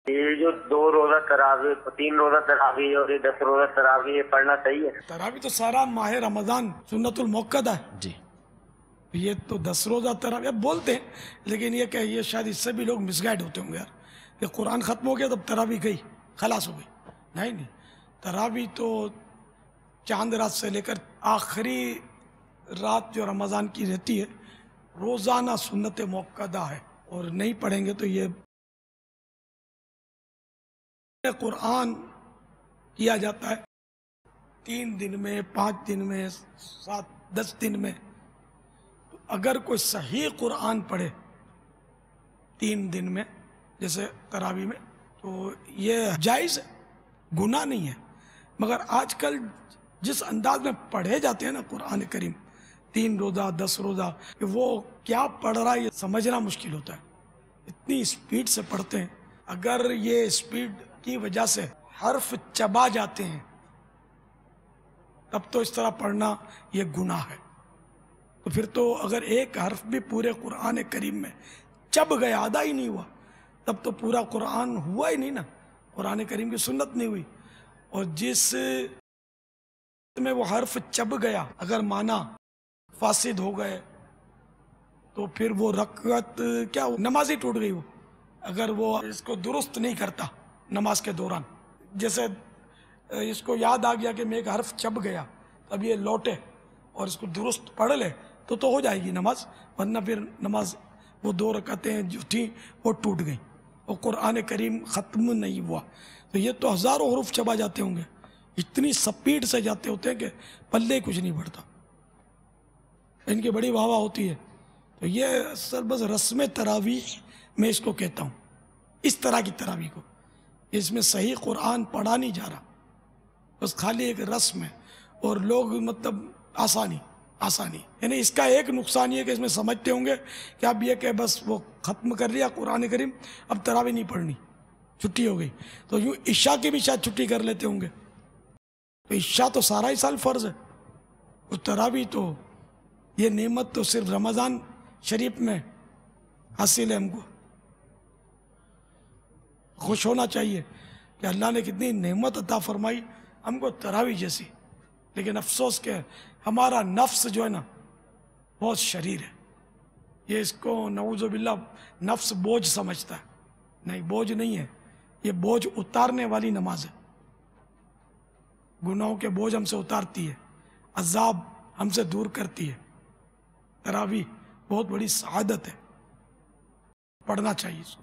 یہ جو 2 روزہ تراویح، 3 روزہ تراویح اور یہ 10 روزہ تراویح یہ پڑھنا صحیح ہے؟ تراویح تو سارا ماہ رمضان سنت المؤکدہ ہے جی یہ تو 10 روزہ تراویح بولتے ہیں، لیکن یہ کہ یہ شاید اس سے بھی لوگ مس گائیڈ ہوتے ہوں گے یار، کہ قرآن ختم ہو گیا تب تراویح گئی خلاص ہو گئی، نہیں تراویح تو چاند رات سے لے کر آخری رات جو رمضان کی رہتی ہے روزانہ سنت مؤکدہ ہے، اور نہیں پڑھیں گے تو یہ قرآن کیا جاتا ہے 3 دن میں، 5 دن میں، 7 10 دن میں. تو اگر کوئی صحیح قرآن پڑھے 3 دن میں جیسے تراویح میں تو یہ جائز ہے، گناہ نہیں ہے. مگر آج کل جس انداز میں پڑھے جاتے ہیں نا قرآن کریم 3 روزہ 10 روزہ، کہ وہ کیا پڑھ رہا ہے یہ سمجھنا مشکل ہوتا ہے، اتنی اسپیڈ سے پڑھتے ہیں. اگر یہ اسپیڈ کی وجہ سے حرف چبا جاتے ہیں تب تو اس طرح پڑھنا یہ گناہ ہے. تو پھر تو اگر ایک حرف بھی پورے قرآن کریم میں چب گیا، ادا ہی نہیں ہوا، تب تو پورا قرآن ہوا ہی نہیں نا، قرآن کریم کی سنت نہیں ہوئی. اور جس میں وہ حرف چب گیا اگر معنی فاسد ہو گئے تو پھر وہ رکعت کیا نماز ہی ٹوٹ گئی. وہ اگر وہ اس کو درست نہیں کرتا نماز کے دوران، جیسے اس کو یاد آ گیا کہ میں ایک حرف چب گیا، اب یہ لوٹے اور اس کو درست پڑھ لے تو ہو جائے گی نماز، ورنہ پھر نماز وہ 2 رکعتیں جو تھیں وہ ٹوٹ گئیں اور قرآن کریم ختم نہیں ہوا. تو یہ تو ہزاروں حروف چبا جاتے ہوں گے، اتنی سپیڈ سے جاتے ہوتے ہیں کہ پلے کچھ نہیں پڑتا، ان کی بڑی واہ واہ ہوتی ہے. تو یہ سر بس رسم تراویح میں اس کو کہتا ہوں، اس طرح کی تراویح کو، اس میں صحیح قرآن پڑھا نہیں جا رہا، بس خالی ایک رسم ہے. اور لوگ مطلب آسانی یعنی اس کا ایک نقصان یہ کہ اس میں سمجھتے ہوں گے کہ اب یہ کہ بس وہ ختم کر لیا قرآن کریم اب تراویح نہیں پڑھنی، چھٹی ہو گئی. تو یوں عشاء کی بھی شاید چھٹی کر لیتے ہوں گے. تو عشاء تو سارا ہی سال فرض ہے، اور تراویح تو یہ نعمت تو صرف رمضان شریف میں حاصل ہے. ہم کو خوش ہونا چاہیے کہ اللہ نے کتنی نعمت عطا فرمائی ہم کو تراویح جیسی. لیکن افسوس کہ ہمارا نفس جو ہے نا بہت شریر ہے، یہ اس کو نعوذ باللہ نفس بوجھ سمجھتا ہے. نہیں، بوجھ نہیں ہے، یہ بوجھ اتارنے والی نماز ہے. گناہوں کے بوجھ ہم سے اتارتی ہے، عذاب ہم سے دور کرتی ہے. تراویح بہت بڑی سعادت ہے، پڑھنا چاہیے اس کو.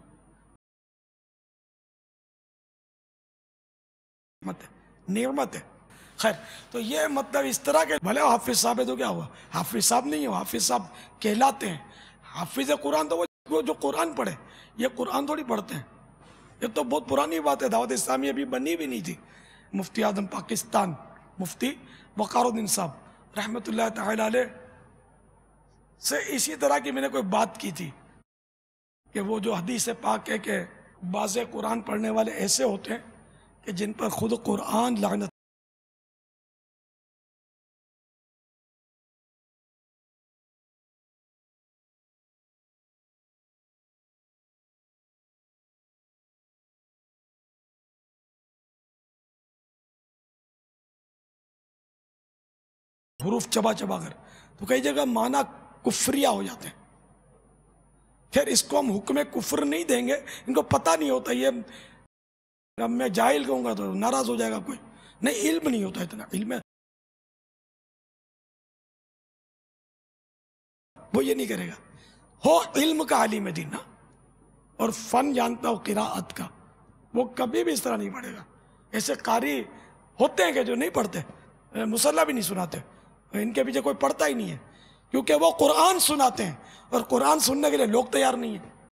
نعمت ہے. خیر، تو یہ مطلب اس طرح کے بھلے حافظ صاحب ہے تو کیا ہوا، حافظ صاحب نہیں ہو، حافظ صاحب کہلاتے ہیں. حافظ قرآن تو وہ جو قرآن پڑھے، یہ قرآن تھوڑی پڑھتے ہیں. یہ تو بہت پرانی بات ہے، دعوت اسلامی ابھی بنی بھی نہیں تھی. مفتی اعظم پاکستان مفتی وقار الدین صاحب رحمۃ اللہ تعالی علیہ سے اسی طرح کی میں نے کوئی بات کی تھی کہ وہ جو حدیث پاک ہے کہ بعض قرآن پڑھنے والے ایسے ہوتے ہیں کہ جن پر خود قرآن لعنت. حروف چبا کر تو کئی جگہ معنی کفریہ ہو جاتے ہیں. پھر اس کو ہم حکم کفر نہیں دیں گے، ان کو پتہ نہیں ہوتا. یہ اب میں جاہل کہوں گا تو ناراض ہو جائے گا کوئی، نہیں علم نہیں ہوتا اتنا. علم ہے وہ یہ نہیں کرے گا. ہو علم کا عالم دین نا، اور فن جانتا ہو قراءت کا، وہ کبھی بھی اس طرح نہیں پڑھے گا. ایسے قاری ہوتے ہیں کہ جو نہیں پڑھتے، مصلی بھی نہیں سناتے، ان کے پیچھے کوئی پڑھتا ہی نہیں ہے، کیونکہ وہ قرآن سناتے ہیں اور قرآن سننے کے لیے لوگ تیار نہیں ہیں.